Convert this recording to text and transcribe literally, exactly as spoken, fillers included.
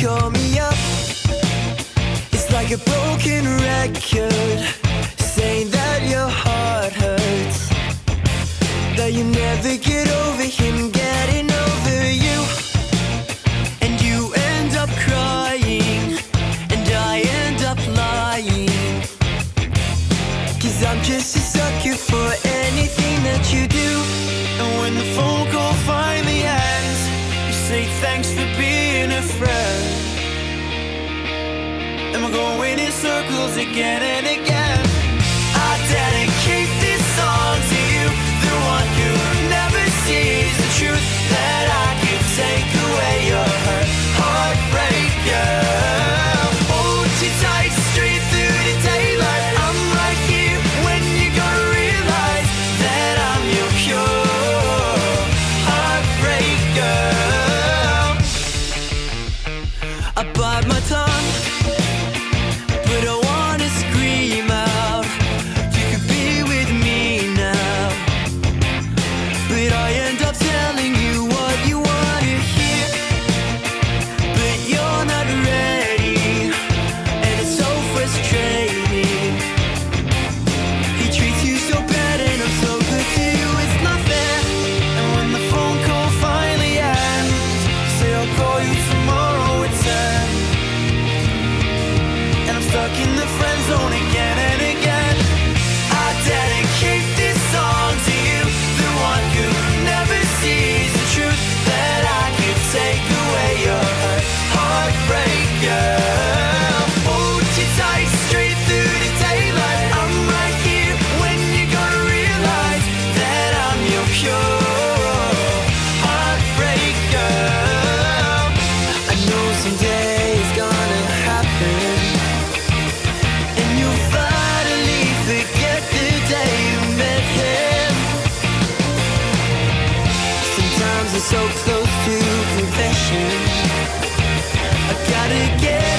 call me up. It's like a broken record, saying that your heart hurts, that you never get over him getting over you. And you end up crying, and I end up lying, 'cause I'm just a sucker for anything that you do. And when the phone call finally ends, you say thanks for being a friend. And we're going in circles again and again. I dedicate this song to you, the one who never sees the truth, that I can take away your hurt, heartbreaker. Hold you tight straight through the daylight. I'm right here when you're gonna realize that I'm your pure heartbreaker. I bite my tongue, but I wanna scream out. You could be with me now, but I end up telling you what you wanna hear. But you're not ready, and it's so frustrating. He treats you so bad and I'm so good to you, it's not fair. And when the phone call finally ends, say I'll call you tomorrow at ten. And I'm stuck in the friend zone again and again. I dedicate this song to you, the one who never sees the truth, that I could take away your hurt, heartbreaker. Hold you tight straight through the daylight. I'm right here when you're gonna realize that I'm your pure heartbreaker. I know someday it's gonna happen, and you'll finally forget the day you met him. Sometimes I'm so close to confession, I gotta get